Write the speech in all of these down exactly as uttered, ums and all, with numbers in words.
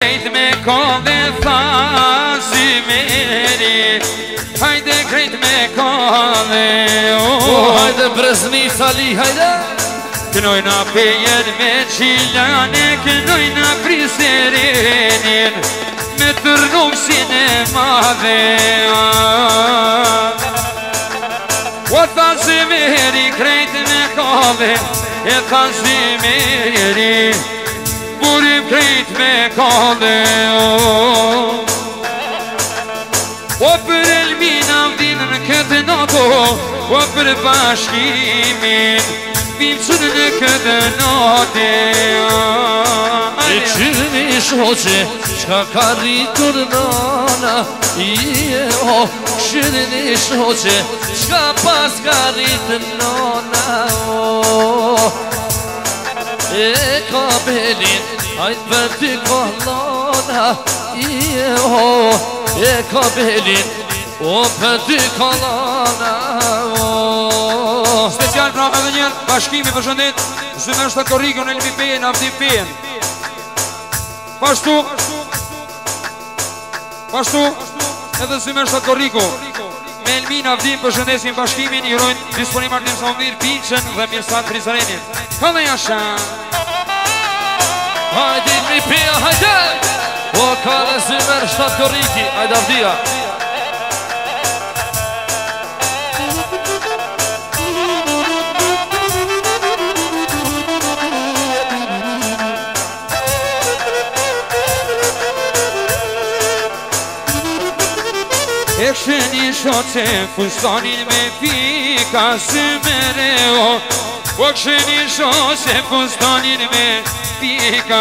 Krejt me ka dhe thazi meri, hajde krejt me ka dhe o hajde brezni sali hajde. Kënojna pejen me qilane, kënojna priserenin, me tërnumsin e madhe. O thazi meri krejt me ka dhe, e thazi meri burim krejt me kale. O për Elmina vdinë në këtë nato, o për bashkimin vimësën në këtë nate. E qërni shoqe, qka ka rritur nana, je o qërni shoqe, qka pas ka rritur nana, o e ka belin, hajt për ty kollona, je o e ka belin, o për ty kollona, o Special pra edhe njerë bashkimi për shëndet Zymer shtë korikën e lëmi pejen, avdim pejen. Pashtu Pashtu edhe Zymer shtë koriko me Elmin avdim për shëndesin bashkimin i rojnë disponim artim sa umbir Pinqen dhe Mirsat Frizarenin. Ka dhe jasha hajde mi peja hajde, o ka dhe Zymer shtë koriki, hajde avdia. E kësheni shoqe fustanin me pika Zymere o, o kësheni shoqe fustanin me pika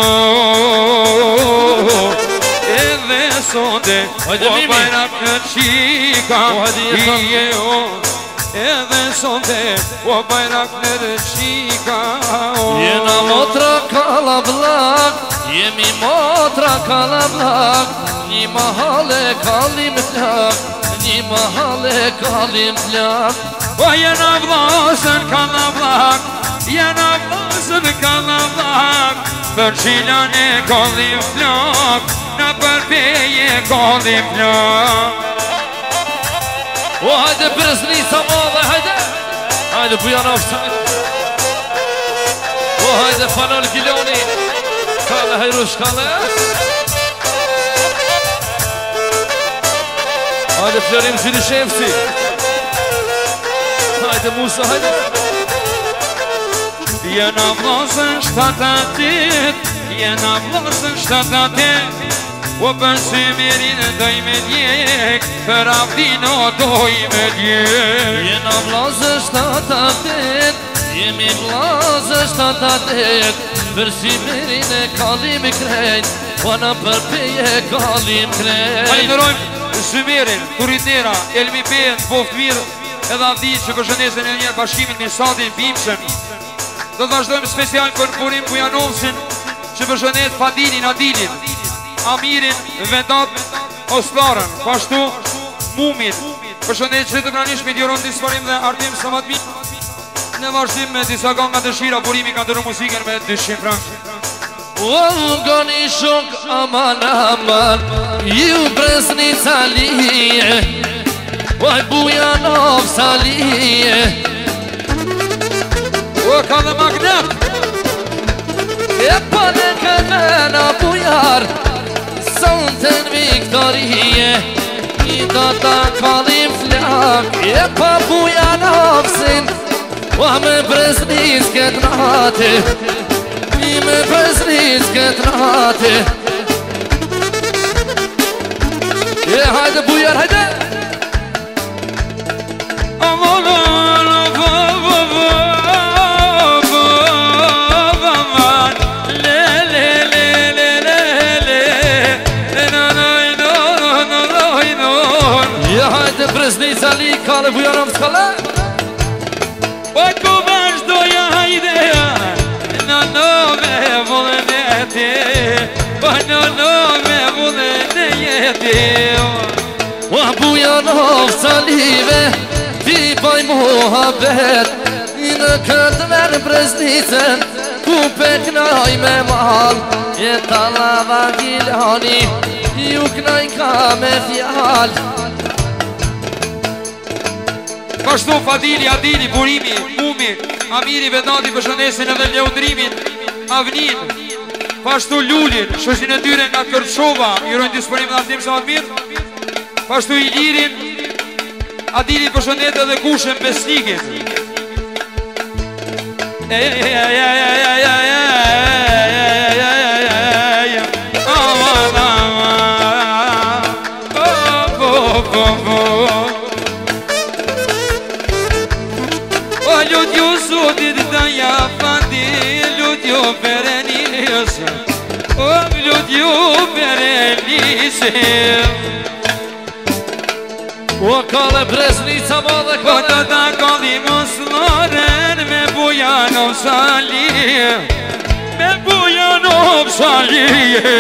o, edhe sonde o bajrak në qika ije o, edhe sonde o bajrak në qika o. Jena motra kala blak, jemi motra kala blak, një mahale kalim plak, një mahale kalim plak. O jena vlasën kala blak, jena vlasën kala blak, për qilan e kalim plak, në përpeje kalim plak. O hajde brezni sa madhe hajde, hajde Bujanov sajt, o hajde Fanol Giloni, kale hajrush kale. Hajde Florim Zilishevsi, hajde Musa, hajde. Jena vlasën shtatatit, jena vlasën shtatatit, o për Zymerin doj me djek, për Avdino doj me djek. Jena vlasën shtatatit, jemi vlasën shtatatit, për Zymerin e kalim krejt, pana për peje kalim krejt. Falenderojmë Zymerin, Turitnera, Elmi Pejen, Boft Mirë, edhe Avdi që përshëndesin e njerë bashkimin Mirsatin, Bimshen. Do të vazhdojmë special për Burim Bujanovsin që përshëndet Fadilin, Adilin, Amirin, Vedat, Oslarën, pashtu Mumin. Përshëndet që të pranish me Djoron Disparim dhe Artim Samatmi. Në vazhdim me disa ganga dëshira, Burimi ka dërru muzikën me dyshim frank. O goni shok aman aman, ju brezni salije, oj Bujanov salije. O ka dhe magnet, e pa në këmena bujar, sëntën Viktorije, i do të kalim flak, e pa Bujanovsin, o me brezni s'ket nate, i me brezni s'ket nate. E hajde bujar hajde. Brezni zali kale Bujanov skale. O ku vazhdoja hajdeja, në nove vullën e ti, o në nove vullën e jeti. O Bujanov salive, ti baj muhabet, i në këtë verë breznicën, ku pe knoj me mal Jeta lava gilani Ju knoj ka me fjal Pashtu Fadili, Adili, Burimi, Mumi, Amiri, Vedati, Përshëndesin edhe Leudrimin, Avnin, pashtu Lullin, shështin e tyre nga Kërçova, jurojnë disponim dhe artim sa matë mirë, pashtu Ilirin, Adili përshëndet edhe Kushen Besnikit. O kale Breznica mo dhe Po kale të da kalli mosloren me Bujanov Salije Me Bujanov Salije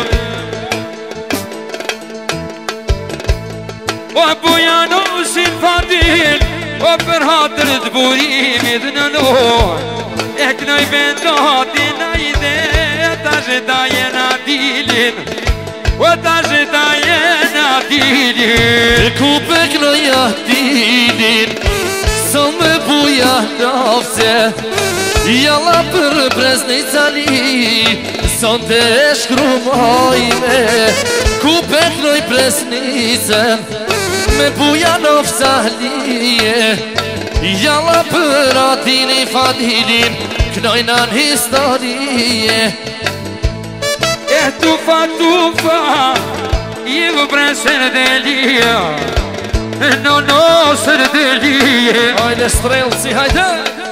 O Bujanov sin Fadil O për hatër të burimit në lor E knoj vendatin a ide Ta zheta jena dilin O ta zheta jena dilin Ku pe knoja dilin Sa me buja nafse Jalla për Breznica li Son të shkrumojme Ku pe knoj Breznicën Me buja nafsa lije Jalla për Adili Fadilin Knojna në historie E tufa tufa I vë presër dhe lija Në nësër dhe lije Hajde strelci, hajde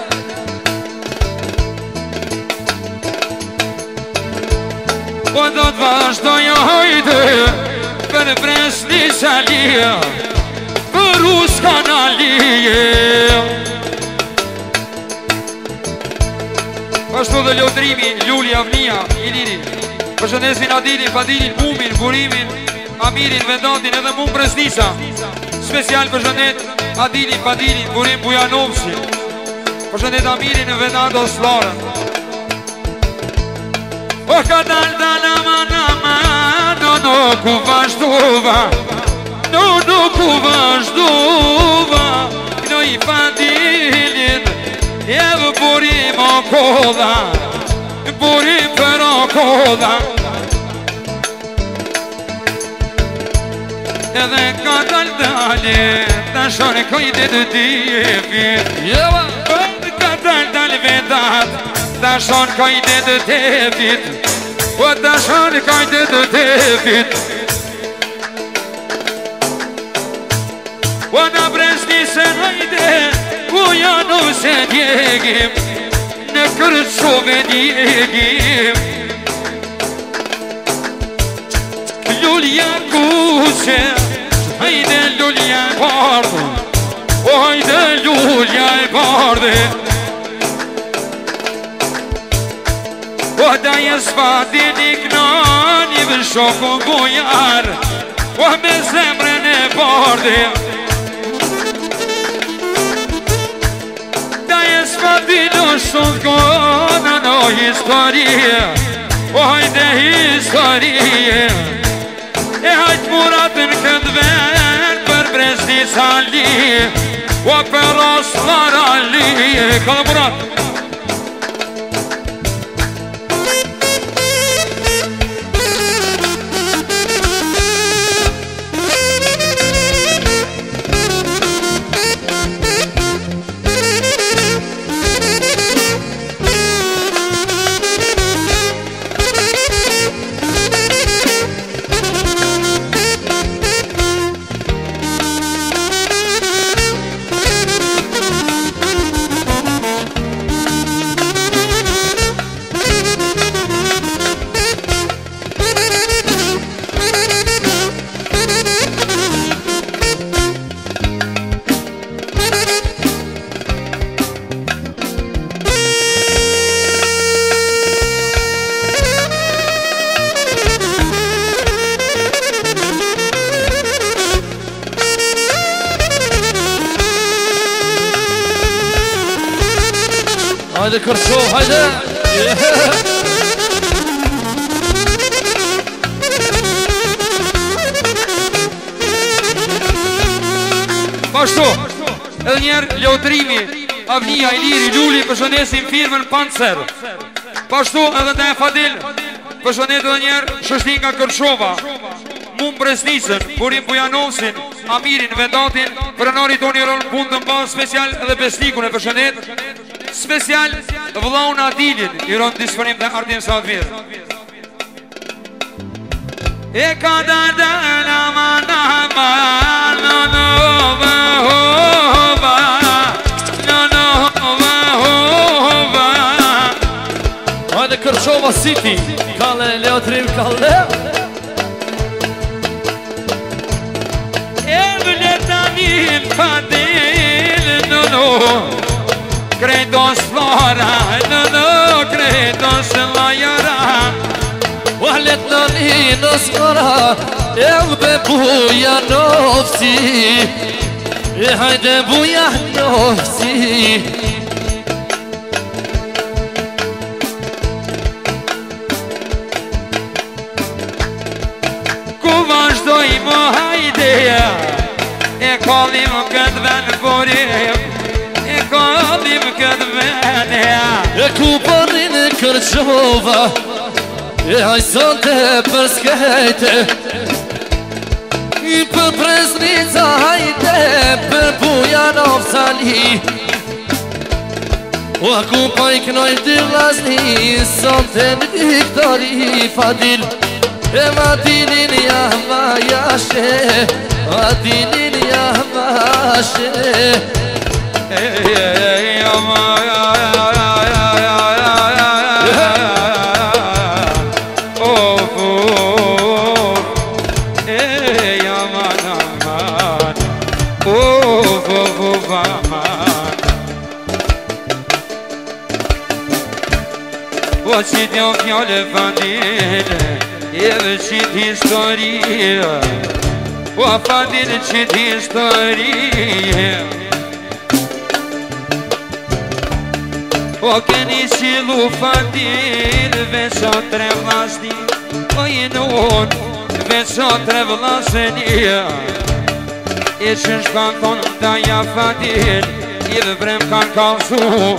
Po do të vazhdoj hajde Për Breznica lija Për Ruskana lije Pashtu dhe Lodrimi, Luli, Avnia, Iliri Përshëndesin Adilin, Fadilin, Mumin, Burimin, Amirin, Vedantin edhe mund Breznica Special përshëndet Adilin, Fadilin, Burim, Bujanovsi Përshëndet Amirin, Vedant, Oslarën O ka dal dal aman aman No no ku vazhdova No no ku vazhdova Knoj Fadilin Jevë Burim o koda Burim për o koda Edhe ka dal dali Ta shore kojde të tjefit Jeva Ka dal dal Vedat Ta shore kojde të tjefit O ta shore kojde të tjefit O na Breznicën hajde Ku janë se djegim Në Kërçove djegim Lulja kuqe Hajde lulja e bardhe O hajde lulja e bardhe O da jes Fadil i knani Vë shoku bujar O me zemrën e bardhe Fadil është të kona në historie O hajde historie E hajtë muratën këtë ven Për Breznica li O për Oslara li Këllë muratë Hajde Kërshov, hajde! Pashtu, edhe njerë Ljotrimi, Avnia, Iliri, Luli, përshëndesim firmën Pancer. Pashtu edhe dhe Fadil, përshëndet edhe njerë Shështin nga Kërshova, Mum Bresnicën, Burim Bujanovsin, Amirin, Vedatin, Prenari Toni Roll, Pundën Ba, special edhe Besnikun e përshëndet, special vëllaun Adilin, i ronë disponim dhe Artin Sadvir. E ka da da la ma na ma no no va ho va no no va ho va. Hajde Kërshova City, Kalle Ljotrimi Kalle. E vleta vim Fadil no no Kredos flora no no Kredos lajara. Wahlet nani në skora, e dhe buja nofsi, e hajde buja nofsi. Ku vazhdojmë hajdeja, e kallim këtë ven borim, e kallim këtë venja. E ku përrin e Kërshova, e hajsonte për skejte, i për Presnica hajde, për Bujanov Sali. O aku pa i knoj dy vlasni, sonte në Viktori Fadil, e Madilin jahma jashe, Madilin jahma jashe. E jahma jashe. O që t'jo fjallë Fadil, e dhe që t'historia, o Fadil që t'historia. O keni qilu Fadil, veço tre vlasni, o i nun, veço tre vlasnia. E që shkan thonë daja Fadil, i dhe brem kanë kalsu,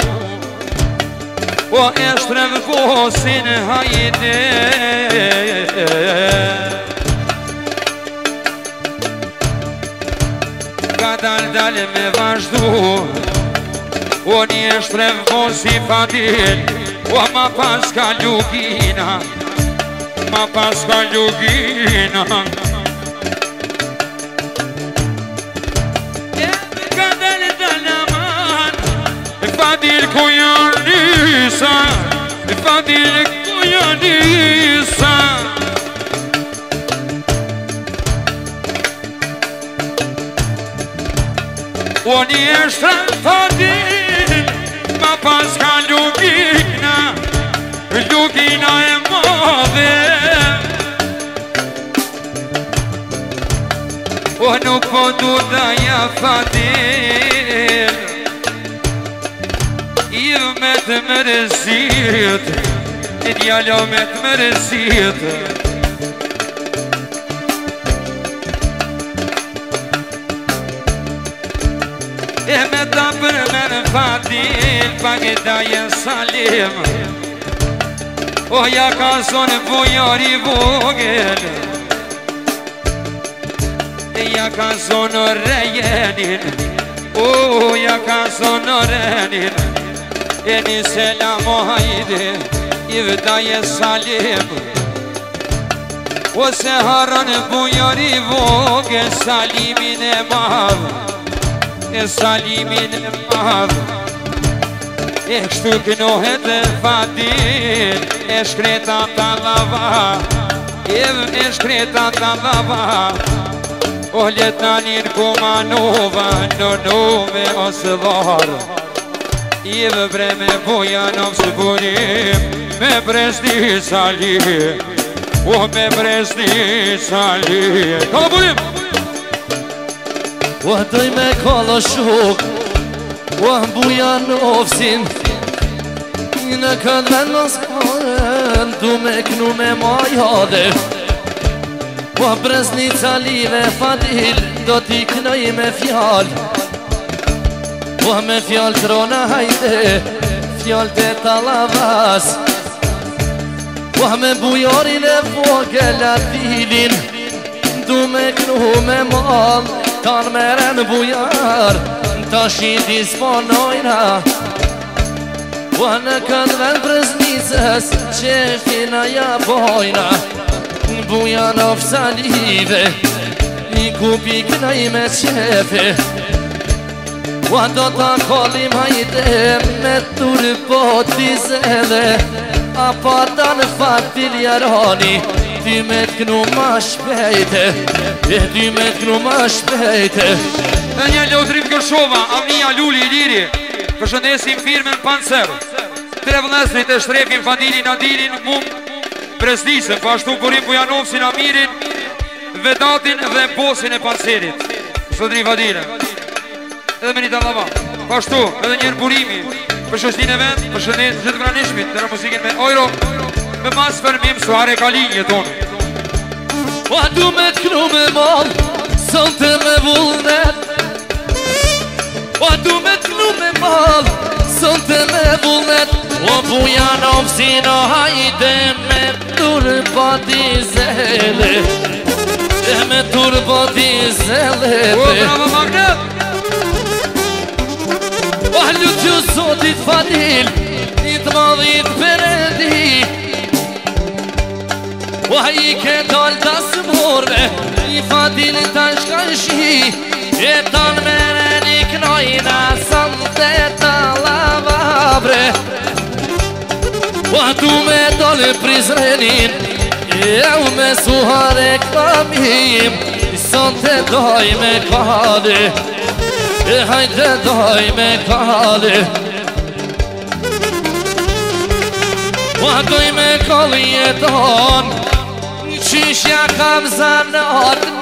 o e shtrev vosin hajde. Ka dal dal me vazhdu, o një shtrev vosi Fadil, o ma pas ka lugina, ma pas ka lugina. Ka dal dal aman, Fadil ku janë nisa, Fadil ku janë nisa. O një shtrev Fadil, ma pas ka lugina, lugina e madhe. O nuk po du daja Fadil, i me të mërësit, i djalo me të mërësit. E me ta për me në Fadil, pak i daje Salim, o ja ka zonë bujari vogel, e ja ka zonë rejenin, o ja ka zonë rejenin. E një selam o hajde, i vdaje Salim, o se haran bujari voge, Salimin e madh, e Salimin e madh. E kështu kënohet e Fadil, e shkreta ta lava, e shkreta ta lava. O letnanin Kumanova, në nove ose dharë, i vë bre me Bujanov së burim, me Bresti Sali, o me Bresti Sali. Ka burim! O doj me kalla shok, o Bujanovsin, Në këtë vend mos kohën Du me knu me majade Po Breznica live Fadil Do t'i knoj me fjall Po me fjall trona hajde Fjall të talavas Po me bujarin e vogel Adilin Du me knu me mal Tanë meren bujar Ta shiti s'ponojna Po në këtë vend Breznicës Qefina ja bojna Bujan of salive I kupi knaj me qefe Po do ta kollim hajde Me turbo dizele A pa ta në Fadil jarani Ty me t'knu ma shpejte E ty me t'knu ma shpejte E një Lotrim Kërshova, Amnia Luli Iliri Përshëndesim firmen Pancer Tre vëllezrit e shtrepin Fadilin, Adilin, Mum Breznicën, po ashtu Burim Bujanovsin, Amirin Vedatin dhe bosin e Pancerit Sotri Fadilin Edhe me një të lava Po ashtu, edhe njërë Burimi Përshështin e vend, përshëndet gjithë granishmit Tëra muzikin me Ojro Me mas përmim Suare Kalinje tonë Po du me t'knu me mal Sonte me vullnet Po du me t'knu me mal Sonte me vullnet O Bujanov sino hajde me turbo dizele E me turbo dizele O bravo Magnet O lutju sotit Fadil I t'madhit përedi O i ke dal das morve I Fadil ta shkan shi E tan meren i knojna Sante ta lavabre O tu me dole Prizrenin Eu me suhare klamim Sante doj me kade E hajde doj me kade O doj me kali e don Qyshja kam zanat